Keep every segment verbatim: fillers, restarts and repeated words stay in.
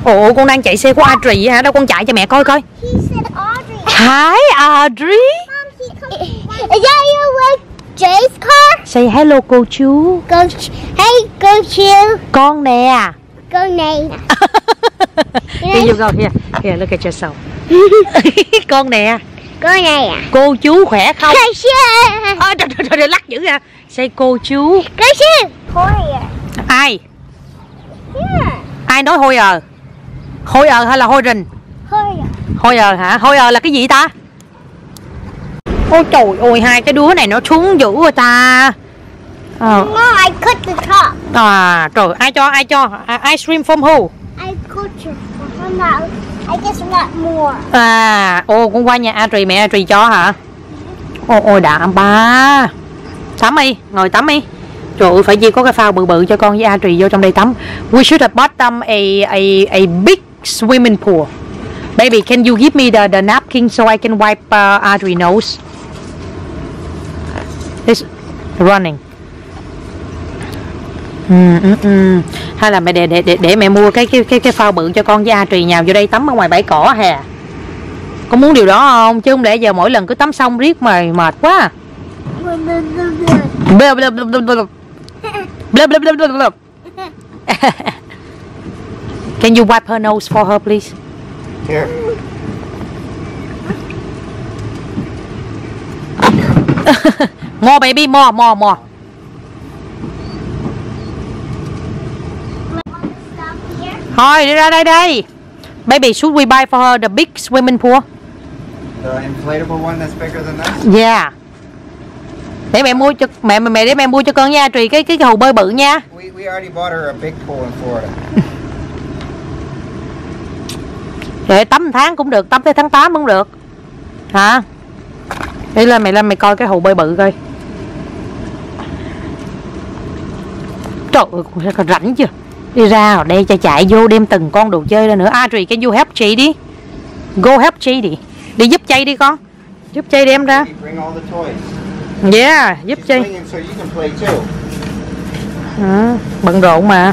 Ồ, con đang chạy xe của Audrey hả? Đâu con chạy cho mẹ coi coi. Hi Audrey. Is that your Jay's car? Say hello cô chú. Go, hey, go chú. Con nè. Con này. Here you go, here. Here, look at yourself. Con nè. Con này à? Cô chú khỏe không? Cô chú. À, trời, trời, trời, lắc dữ ra. Say cô chú. Cô chú. Hoyer. Ai? Yeah. Ai nói hôi ờ? Hôi ờ hay là hôi rình? Hoyer. Hôi ờ hả? Hôi ờ là cái gì ta? Ôi trời ơi, hai cái đứa này nó xuống dữ rồi ta. Ờ. No, I cut the top. À, trời, ai cho, ai cho? À, ice cream from who? I cut it. I'm not, I guess I'm not more. À, ô, con qua nhà Audrey, mẹ Audrey cho hả? Ôi, ôi đã ba. Tắm đi, ngồi tắm đi. Trời ơi, phải chi có cái phao bự bự cho con với Audrey vô trong đây tắm. We should have bought them a, a, a big swimming pool. Baby, can you give me the, the napkin so I can wipe uh, Audrey nose? It's running. Ừ, ừ, ừ. Hay là mẹ để, để để để mẹ mua cái cái cái cái phao bự cho con với Audrey nhào vô đây tắm ở ngoài bãi cỏ hè. Con muốn điều đó không? Chứ không lẽ giờ mỗi lần cứ tắm xong riết mà mệt quá. Blah, blah, blah, blah, blah. Blah, blah, blah, blah, blah. Can you wipe her nose for her, please? Here. More, baby, more, more, more. Thôi, đi ra đây đây. Baby, should we buy for her the big swimming pool? The inflatable one that's bigger than this? Yeah. Để mẹ mua cho mẹ mẹ để mẹ mua cho con nha Trì cái cái hồ bơi bự nha. We we already bought her a big pool in Florida. Để tắm một tháng cũng được, tắm tới tháng tám cũng được. Hả? Đi lên mày lên mày coi cái hồ bơi bự coi. Trời ơi, con rảnh chưa? Đi ra đây cho chạy vô đem từng con đồ chơi ra nữa. Audrey, can you help chị đi? Go help chị đi. Đi giúp Chay đi con. Giúp Chay đem ra. Bring all the toys. Yeah, giúp Chay. So you can play too. À, bận rộn mà.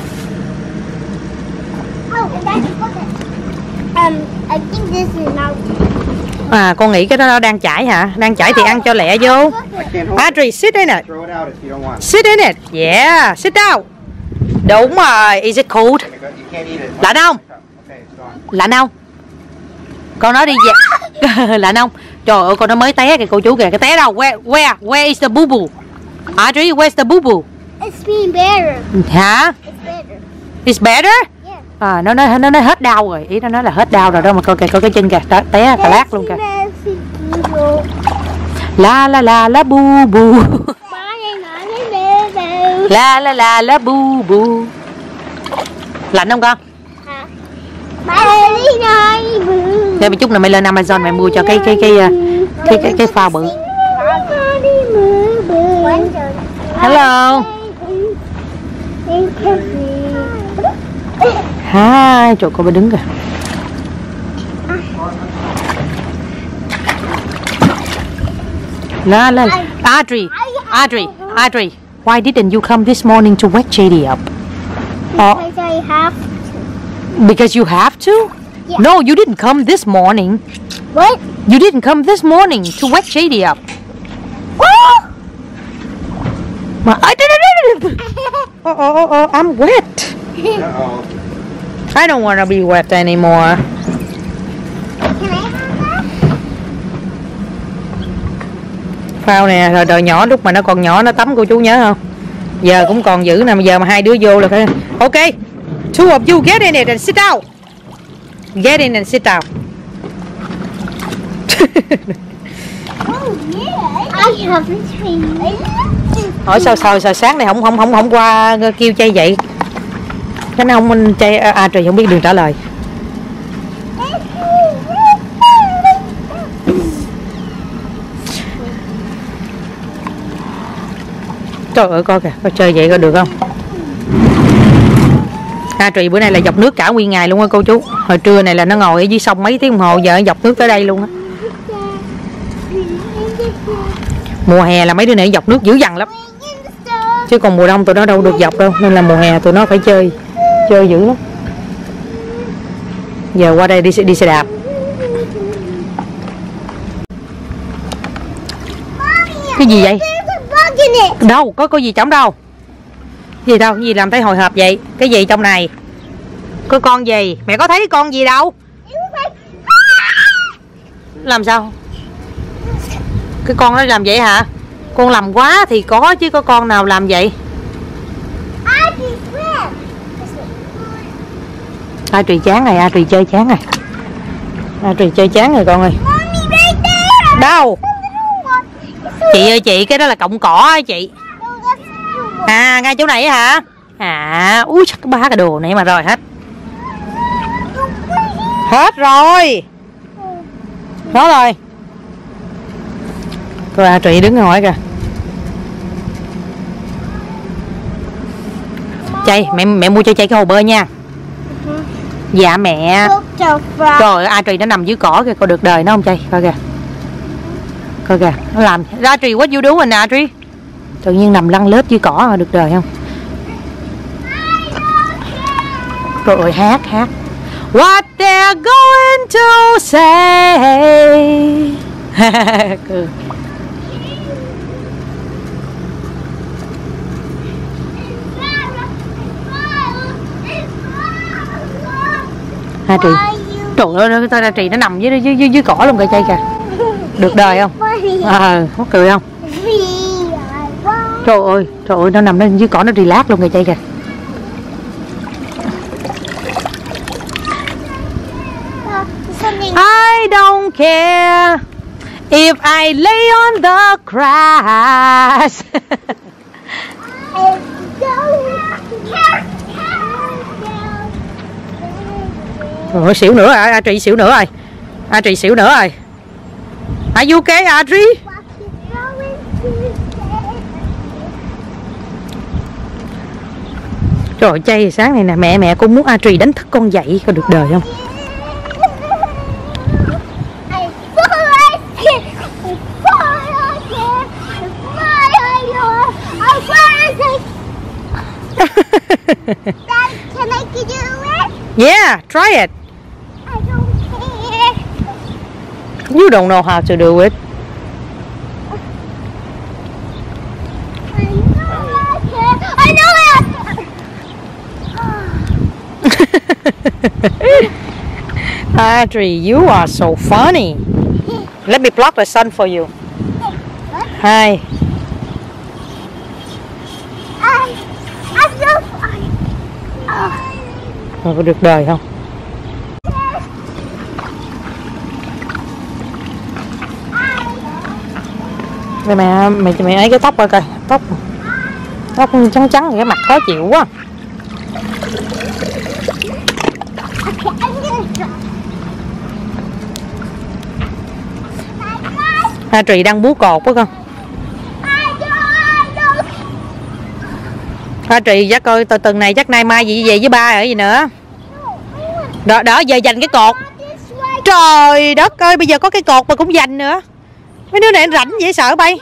Oh, and that's um, I think this is now. À, con nghĩ cái đó nó đang chảy hả? Đang chảy thì ăn cho lẹ vô. Audrey, sit in it. Throw it out if you don't want. Sit in it. Yeah, sit down. Đúng rồi. Is it cold? You can't eat it. Lạnh không? Okay, it's gone. Lạnh không? Con nói đi về. Lạnh không? Trời ơi, con nó mới té kìa cô chú kìa. Cái té đâu? Where, where, where is the boo boo? Audrey, where's the boo boo? It's being better. Hả? It's better. It's better? Yeah. À, nó nói nó nói hết đau rồi. Ý nó nói là hết đau rồi đó mà coi kìa, coi cái chân kìa, té té cà lát luôn kìa. La la la la bu bu. La la la la bu bu. Lạnh không con? Để một chút nữa mày lên Amazon mày mua cho cái cái cái cái cái cái, cái phao bự. Hello. Hi, trời cô bé đứng kìa. La la. Audrey, Audrey, Audrey. Why didn't you come this morning to wake J D up? Oh. Because I have to. Because you have to? Yeah. No, you didn't come this morning. What? You didn't come this morning to wake J D up. Oh! I didn't. Oh, oh, oh, oh, I'm wet. Uh-oh. I don't want to be wet anymore. Can I have that? Phao nè, rồi đời nhỏ lúc mà nó còn nhỏ nó tắm cô chú nhớ không? Giờ cũng còn giữ nè, giờ mà hai đứa vô là phải. Ok, two of you get in it and sit down. Get in and sit down. Oh yeah. I haven't trained. Hỏi sao sao sao sáng này không không không không qua kêu Chay dậy. Cái nó không Chay à trời không biết đường trả lời. Trời ơi coi kìa, coi chơi vậy coi được không? À Trì bữa nay là dọc nước cả nguyên ngày luôn á cô chú. Hồi trưa này là nó ngồi ở dưới sông mấy tiếng đồng hồ, giờ dọc nước tới đây luôn á. Mùa hè là mấy đứa này dọc nước dữ dằn lắm. Chứ còn mùa đông tụi nó đâu được dọc đâu, nên là mùa hè tụi nó phải chơi chơi dữ lắm. Giờ qua đây đi đi xe đạp. Cái gì vậy? Đâu có có gì trong đâu. Gì đâu, gì làm thấy hồi hộp vậy? Cái gì trong này? Có con gì? Mẹ có thấy con gì đâu. Làm sao? Cái con nó làm vậy hả? Con làm quá thì có chứ có con nào làm vậy? Adri chán này, Adri chơi chán này. Adri chơi chán rồi con ơi. Đâu? Chị ơi chị, cái đó là cọng cỏ á chị. À, ngay chỗ này hả? À, úi chắc ba cái đồ này mà rồi hết. Hết rồi. Đó rồi. Coi Adri đứng ngoài kìa. Chay, mẹ mẹ mua cho Chay cái hồ bơi nha. Dạ mẹ. Trời ơi, Adri nó nằm dưới cỏ kìa, coi được đời nó không Chay, coi kìa. Coi kìa, nó làm. Adri, what you doing Adri? Tự nhiên nằm lăn lết dưới cỏ mà được đời không? Trời ơi, hát hát. What they're going to say. Cười. Adri, trời ơi, Adri nó nằm dưới dưới dưới, dưới cỏ luôn kìa Chay kìa. Được đời không? À, mắc cười không? Trời ơi, trời ơi, nó nằm lên dưới cỏ nó relax luôn kìa Chay kìa. I don't care if I lay on the grass. Rồi xỉu nữa rồi, Adri xỉu nữa rồi. Adri xỉu nữa rồi. Are you okay, Adri? Trời ơi, Chay sáng này nè, mẹ mẹ cũng muốn Adri đánh thức con dậy coi được đời không? Dad, can I do it? Yeah, try it. I don't care. You don't know how to do it. I know I can. I know it. Adri, you are so funny. Let me block the sun for you. Hi. I, I'm so funny. Có được đời không? Mẹ mẹ mẹ mẹ ấy cái tóc coi coi, tóc tóc trắng trắng cái mặt khó chịu quá. Adri đang bú cột quá con. Adri chắc coi từ tuần này chắc nay mai gì về với ba ở gì nữa. Đó đó giờ giành cái cột. Trời đất ơi, bây giờ có cái cột mà cũng giành nữa. Mấy đứa này rảnh dễ sợ bay.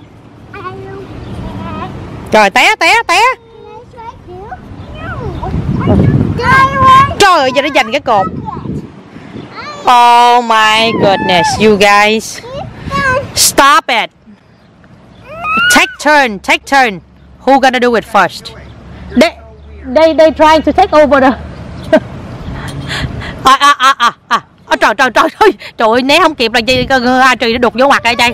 Trời té té té. Trời ơi giờ nó giành cái cột. Oh my goodness, you guys. Stop it. Take turn, take turn. Who gonna do it first? They they they trying to take over the. À à à à à. À, trời trời trời ơi, trời ơi né không kịp là gì Adri nó đục vô mặt đây đây.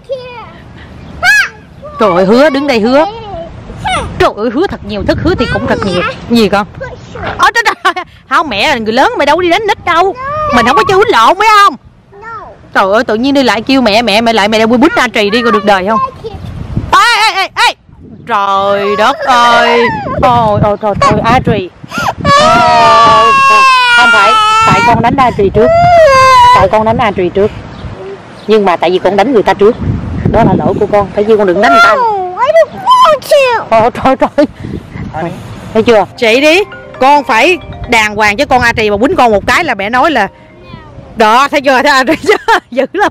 Trời ơi hứa đứng đây hứa. Trời ơi hứa thật nhiều, thức hứa thì cũng thật nhiều. Gì con? Ờ trời trời. Không mẹ là người lớn mày đâu đi đánh nít đâu. Mình không có chơi quýnh lộn phải không? Trời ơi tự nhiên đi lại kêu mẹ mẹ mẹ lại mẹ đang quýnh bút Adri đi coi được đời không? Ê ê ê ê. Trời đất ơi. Ôi ôi trời trời Adri. Ờ, không phải, tại con đánh Adri trước. Tại con đánh Adri trước. Nhưng mà tại vì con đánh người ta trước. Đó là lỗi của con, phải chứ con đừng đánh người ta. Ôi trời trời. Thấy chưa? Chị đi, con phải đàng hoàng chứ con Adri mà quýnh con một cái là mẹ nói là đó, thấy chưa? Thấy Adri chưa? Dữ lắm.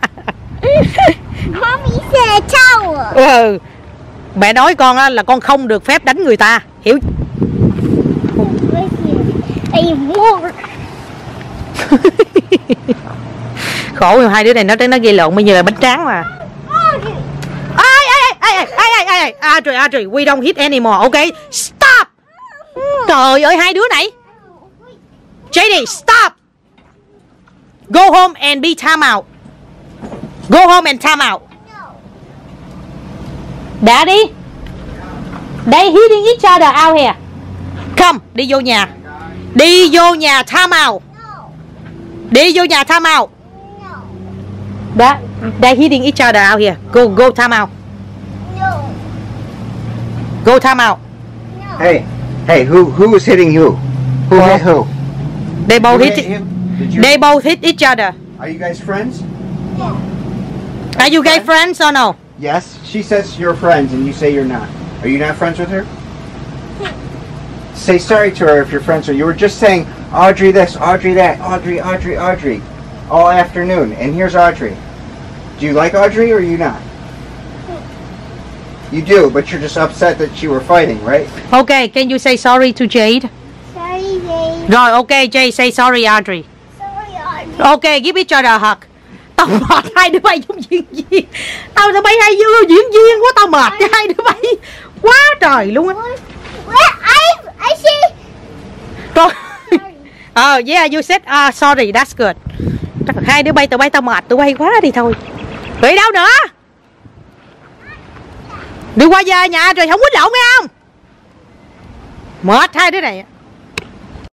Mommy said towel. Ừ. Mẹ nói con á, là con không được phép đánh người ta, hiểu? Khổ rồi, hai đứa này nó nó gây lộn bây giờ là bánh tráng mà. Ai ai ai ai ai ai ai Audrey Audrey we don't hit anymore, okay? Stop. Trời ơi hai đứa này. gi đê stop. Go home and be time out. Go home and time out. Daddy, they hitting each other out here. Come, đi vô nhà. Đi vô nhà time out. Đi vô nhà time out. That they hitting each other out here. Go go time out. Go time out. Hey, hey, who who was hitting who? Who Well, hit who? They both Who hit. hit him? Did you? They both hit each other. Are you guys friends? Are you guys friends or no? Yes. She says you're friends, and you say you're not. Are you not friends with her? Say sorry to her if you're friends with her. You were just saying Audrey this, Audrey that, Audrey, Audrey, Audrey, all afternoon. And here's Audrey. Do you like Audrey or are you not? You do, but you're just upset that you were fighting, right? Okay, can you say sorry to Jade? Sorry, Dave. Rồi, okay, Jade, say sorry, Audrey. Sorry, Audrey. Okay, give each other a hug. Tao mệt hai đứa bay giống diễn viên. Tao tao bay hai đứa diễn viên quá, tao mệt cho hai đứa bay quá trời luôn á. Well, I I see. Rồi. Oh yeah, you said uh, sorry, that's good. Hai đứa bay tụi bay tao mệt, tụi bay quá đi thôi. Đi đâu nữa? Đi qua nhà nhà rồi không quýnh lộn nghe không? Mệt hai đứa này.